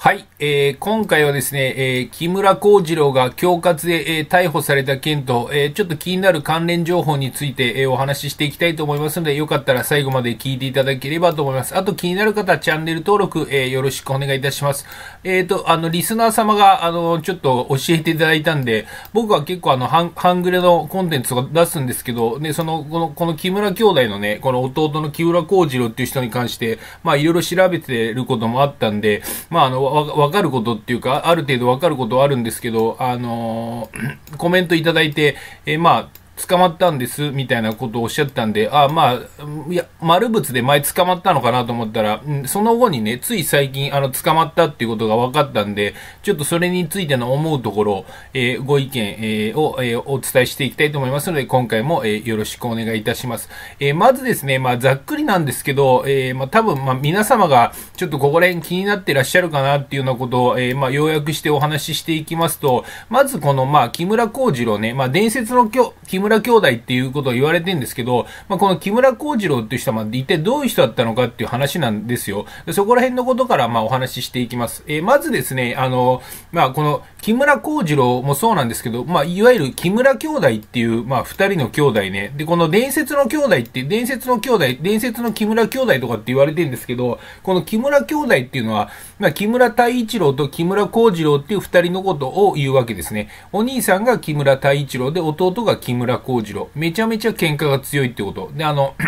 はい、今回はですね、木村幸次郎が恐喝で、逮捕された件と、ちょっと気になる関連情報について、お話ししていきたいと思いますので、よかったら最後まで聞いていただければと思います。あと気になる方はチャンネル登録、よろしくお願いいたします。リスナー様が、ちょっと教えていただいたんで、僕は結構ハングレのコンテンツとか出すんですけど、で、この木村兄弟のね、この弟の木村幸次郎っていう人に関して、まあ、いろいろ調べてることもあったんで、まあ、わかることっていうか、ある程度わかることはあるんですけど、コメントいただいて、まあ、捕まったんです、みたいなことをおっしゃったんで、まあ、いや、丸物で前捕まったのかなと思ったら、その後にね、つい最近、捕まったっていうことが分かったんで、ちょっとそれについての思うところ、ご意見、を、お伝えしていきたいと思いますので、今回も、よろしくお願いいたします。まずですね、まあ、ざっくりなんですけど、まあ、多分、まあ、皆様が、ちょっとここら辺気になってらっしゃるかなっていうようなことを、まあ、要約してお話ししていきますと、まずこの、まあ、木村幸次郎ね、まあ、伝説の木村兄弟っていうことを言われてるんですけど、まあ、この木村幸次郎っていう人は一体どういう人だったのかっていう話なんですよ。そこら辺のことからお話ししていきます。まずですね、まあ、この木村幸次郎もそうなんですけど、まあ、いわゆる木村兄弟っていう、まあ、二人の兄弟ね。で、この伝説の兄弟って、伝説の木村兄弟とかって言われてるんですけど、この木村兄弟っていうのは、まあ、木村太一郎と木村幸次郎っていう二人のことを言うわけですね。お兄さんが木村太一郎で、弟が木村幸次郎。めちゃめちゃ喧嘩が強いってこと。で、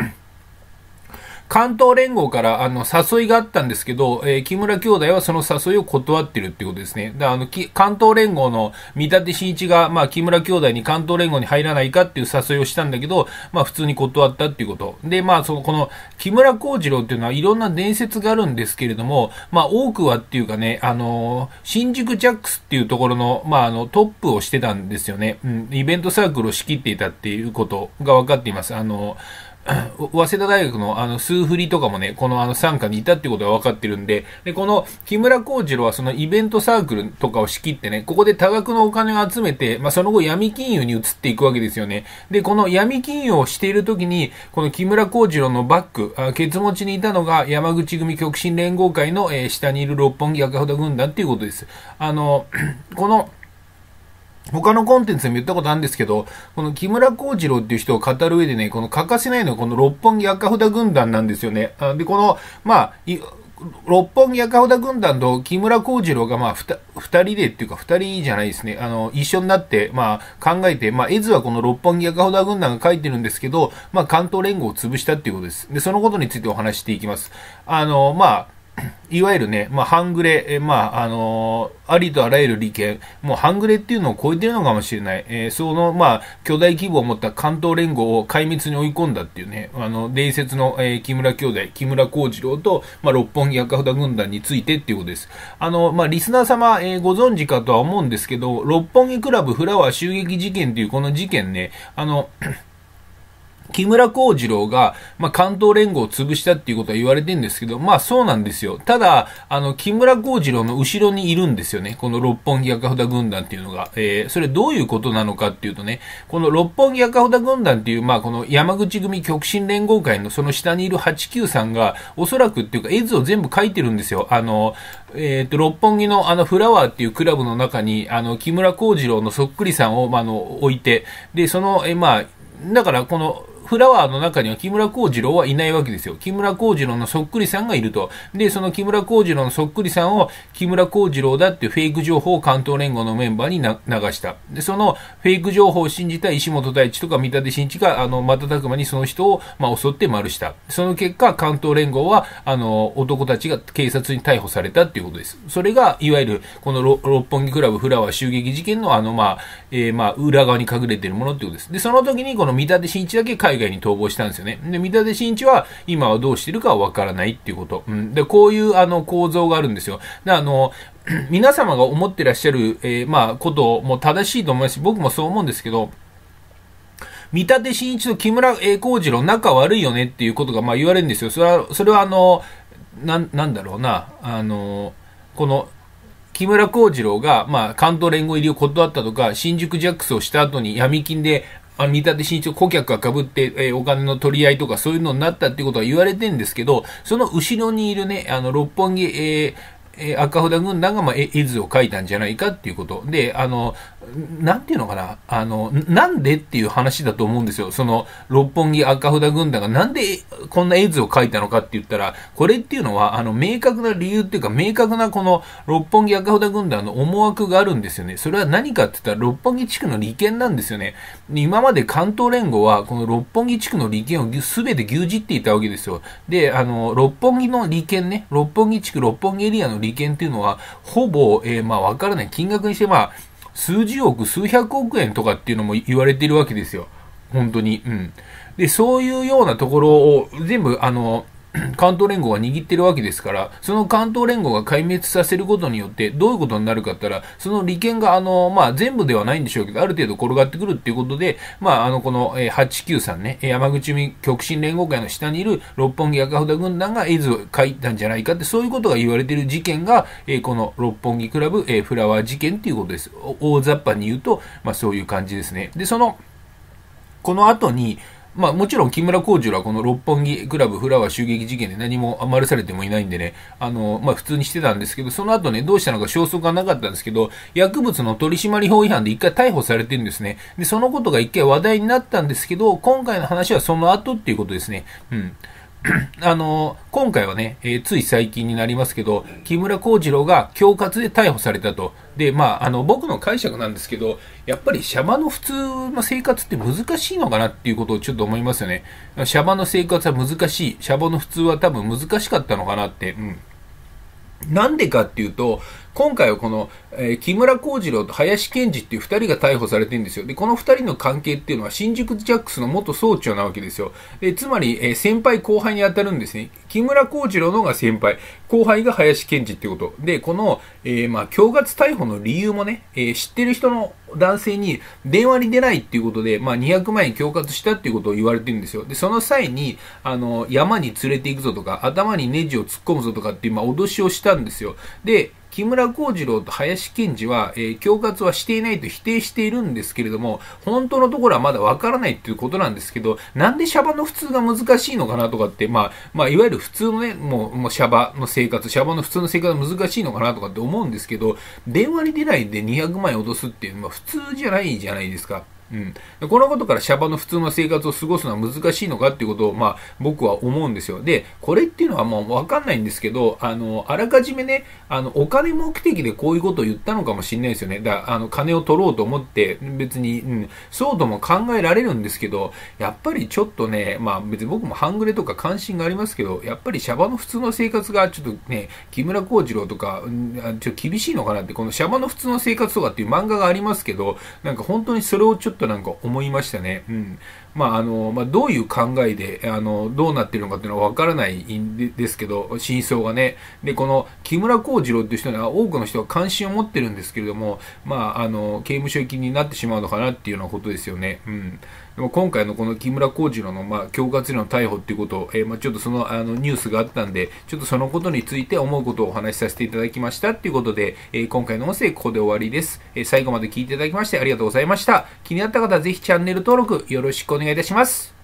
関東連合から誘いがあったんですけど、木村兄弟はその誘いを断ってるってことですね。で、関東連合の三立真一が、まあ、木村兄弟に関東連合に入らないかっていう誘いをしたんだけど、まあ、普通に断ったっていうこと。で、まあ、この木村幸次郎っていうのはいろんな伝説があるんですけれども、まあ、多くはっていうかね、新宿ジャックスっていうところの、まあ、トップをしてたんですよね。イベントサークルを仕切っていたっていうことが分かっています。早稲田大学の数振りとかもね、この傘下にいたっていうことが分かってるんで、で、この木村幸次郎はそのイベントサークルとかを仕切ってね、ここで多額のお金を集めて、まあ、その後闇金融に移っていくわけですよね。で、この闇金融をしている時に、この木村幸次郎のバック、ケツ持ちにいたのが山口組極真連合会の、下にいる六本木赤札軍団っていうことです。この他のコンテンツでも言ったことあるんですけど、この木村幸次郎っていう人を語る上でね、この欠かせないのはこの六本木赤札軍団なんですよね。で、この、まあ、六本木赤札軍団と木村幸次郎がまあ二人でっていうか二人じゃないですね。一緒になってまあ考えて、まあ絵図はこの六本木赤札軍団が書いてるんですけど、まあ関東連合を潰したっていうことです。で、そのことについてお話していきます。まあ、いわゆるね、まあ、半グレ、まあ、ありとあらゆる利権、もう半グレっていうのを超えてるのかもしれない。その、まあ、巨大規模を持った関東連合を壊滅に追い込んだっていうね、伝説の、木村兄弟、木村幸次郎と、まあ、六本木赤札軍団についてっていうことです。まあ、リスナー様、ご存知かとは思うんですけど、六本木クラブフラワー襲撃事件っていうこの事件ね、木村幸次郎が、まあ、関東連合を潰したっていうことは言われてるんですけど、まあそうなんですよ。ただ、木村幸次郎の後ろにいるんですよね。この六本木赤札軍団っていうのが。それどういうことなのかっていうとね、この六本木赤札軍団っていう、まあこの山口組極真連合会のその下にいる89さんが、おそらくっていうか絵図を全部書いてるんですよ。六本木のフラワーっていうクラブの中に、木村幸次郎のそっくりさんを、まあ置いて、で、まあ、だからこの、フラワーの中には木村幸次郎はいないわけですよ。木村幸次郎のそっくりさんがいると。で、その木村幸次郎のそっくりさんを木村幸次郎だっていうフェイク情報を関東連合のメンバーに流した。で、そのフェイク情報を信じた石本大地とか三立真一が、瞬く間にその人を、まあ、襲って丸した。その結果、関東連合は、男たちが警察に逮捕されたっていうことです。それが、いわゆる、この六本木クラブフラワー襲撃事件のまあ、裏側に隠れているものっていうことです。で、その時にこの三立真一だけ海外に逃亡したんですよね。で、三立真一は今はどうしてるかはわからないっていうこと。で、こういう構造があるんですよ。で、皆様が思ってらっしゃる、まあ、ことも正しいと思いますし、僕もそう思うんですけど、三立真一と木村幸次郎仲悪いよねっていうことがまあ言われるんですよ。それはなんだろうな、この、木村幸次郎が、まあ、関東連合入りを断ったとか、新宿ジャックスをした後に闇金で、三立真一顧客が被って、お金の取り合いとかそういうのになったっていうことは言われてるんですけど、その後ろにいるね、六本木、 赤札軍団が、絵図を描いたんじゃないかっていうこと。で、なんていうのかな、なんでっていう話だと思うんですよ。その、六本木赤札軍団がなんでこんな絵図を描いたのかって言ったら、これっていうのは、明確な理由っていうか、明確なこの、六本木赤札軍団の思惑があるんですよね。それは何かって言ったら、六本木地区の利権なんですよね。今まで関東連合は、この六本木地区の利権を全て牛耳っていたわけですよ。で、六本木の利権ね、六本木地区、六本木エリアの利権っていうのは、ほぼ、わからない。金額にして、数十億、数百億円とかっていうのも言われているわけですよ。本当に。うん。で、そういうようなところを全部、関東連合が握ってるわけですから、その関東連合が壊滅させることによって、どういうことになるかって言ったら、その利権が、全部ではないんでしょうけど、ある程度転がってくるっていうことで、この、893ね、山口極真連合会の下にいる六本木赤札軍団が絵図を描いたんじゃないかって、そういうことが言われている事件が、この六本木クラブ、フラワー事件っていうことです。大雑把に言うと、そういう感じですね。で、この後に、もちろん木村幸次郎はこの六本木クラブフラワー襲撃事件で何も丸されてもいないんでね、普通にしてたんですけど、その後ね、どうしたのか消息がなかったんですけど、薬物の取締法違反で一回逮捕されてるんですね。で、そのことが一回話題になったんですけど、今回の話はその後っていうことですね。うん。今回はね、つい最近になりますけど、木村幸次郎が恐喝で逮捕されたと。で、僕の解釈なんですけど、やっぱりシャバの普通の生活って難しいのかなっていうことをちょっと思いますよね。シャバの生活は難しい。シャバの普通は多分難しかったのかなって。うん。なんでかっていうと、今回はこの、木村幸次郎と林健二っていう二人が逮捕されてるんですよ。で、この二人の関係っていうのは新宿ジャックスの元総長なわけですよ。で、つまり、先輩後輩に当たるんですね。木村幸次郎の方が先輩、後輩が林健二っていうこと。で、この、恐喝逮捕の理由もね、知ってる人の男性に電話に出ないっていうことで、200万円恐喝したっていうことを言われてるんですよ。で、その際に、山に連れて行くぞとか、頭にネジを突っ込むぞとかっていう、脅しをしたんですよ。で、木村幸次郎と林健二は、恐喝はしていないと否定しているんですけれども、本当のところはまだわからないっていうことなんですけど、なんでシャバの普通が難しいのかなとかって、いわゆる普通のね、もうシャバの生活、シャバの普通の生活が難しいのかなとかって思うんですけど、電話に出ないで200万円脅すっていうのは普通じゃないじゃないですか。うん。このことからシャバの普通の生活を過ごすのは難しいのかっていうことを、僕は思うんですよ。で、これっていうのはもうわかんないんですけど、あらかじめね、お金目的でこういうことを言ったのかもしれないですよね。金を取ろうと思って、別に、そうとも考えられるんですけど、やっぱりちょっとね、別に僕も半グレとか関心がありますけど、やっぱりシャバの普通の生活がちょっとね、木村幸次郎とか、ちょっと厳しいのかなって、このシャバの普通の生活とかっていう漫画がありますけど、なんか本当にそれをちょっと思いましたね。うん。どういう考えで、どうなってるのかっていうのはわからないんですけど、真相がね。で、この木村幸次郎っていう人には多くの人が関心を持ってるんですけれども、刑務所行きになってしまうのかなっていうようなことですよね。うん。でも今回のこの木村幸次郎の、恐喝での逮捕っていうことを、ちょっとその、ニュースがあったんで、ちょっとそのことについて思うことをお話しさせていただきましたっていうことで、今回の音声ここで終わりです。最後まで聞いていただきましてありがとうございました。気になった方はぜひチャンネル登録よろしくお願いいたします。